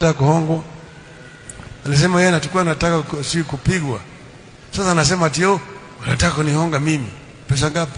kuhongwa. Alisema yeye anataka si kupigwa. Sasa anasema tio unataka kunihonga mimi. Pesa ngapi?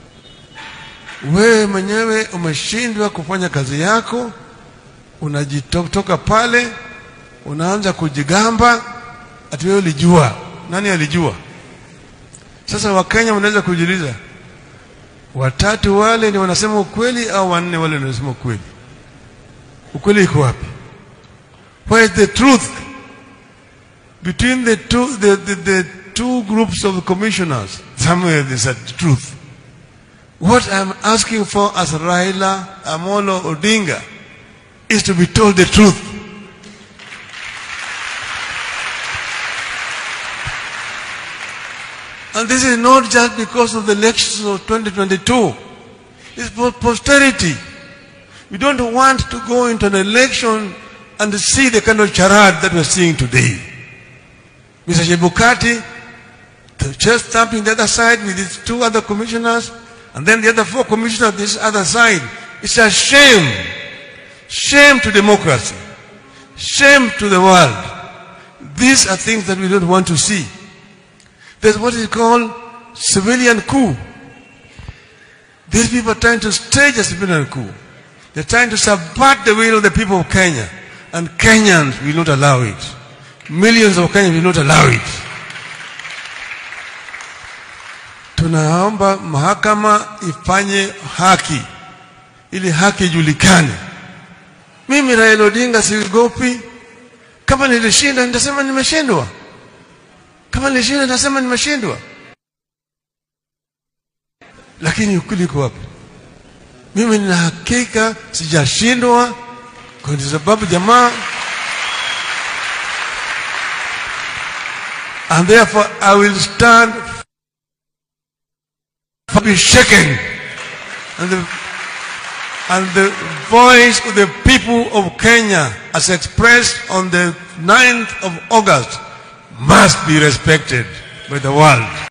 Wewe mwenyewe umeshindwa kufanya kazi yako, unajitoka pale, unaanza kujigamba ati wewe ulijua. Nani alijua? Sasa Wakenya wanaweza kujiuliza, watatu wale ni wanasema ukweli au wanne wale wanasema ukweli? Ukweli iko wapi? Where is the truth between the two groups of commissioners? Somewhere there's a truth. What I'm asking for as Raila Amolo Odinga is to be told the truth. And this is not just because of the elections of 2022. It's for posterity. We don't want to go into an election and see the kind of charade that we're seeing today. Mr. Chebukati, the chest thumping the other side with his two other commissioners, and then the other four commissioners this other side. It's a shame. Shame to democracy. Shame to the world. These are things that we don't want to see. There's what is called civilian coup. These people are trying to stage a civilian coup. They're trying to subvert the will of the people of Kenya. And Kenyans will not allow it. Millions of Kenyans will not allow it. Tunaomba mahakama ifanye haki, ili haki ijulikane. Mimi Raila Odinga siogopi. Kama nilishinda nitasema nimeshindwa. Kama nilishinda nitasema nimeshindwa. Lakini ukweli uko wapi? Mimi nina hakika sijashindwa kwa sababu jamaa. And therefore I will stand to be shaken. And the voice of the people of Kenya as expressed on the 9th of August must be respected by the world.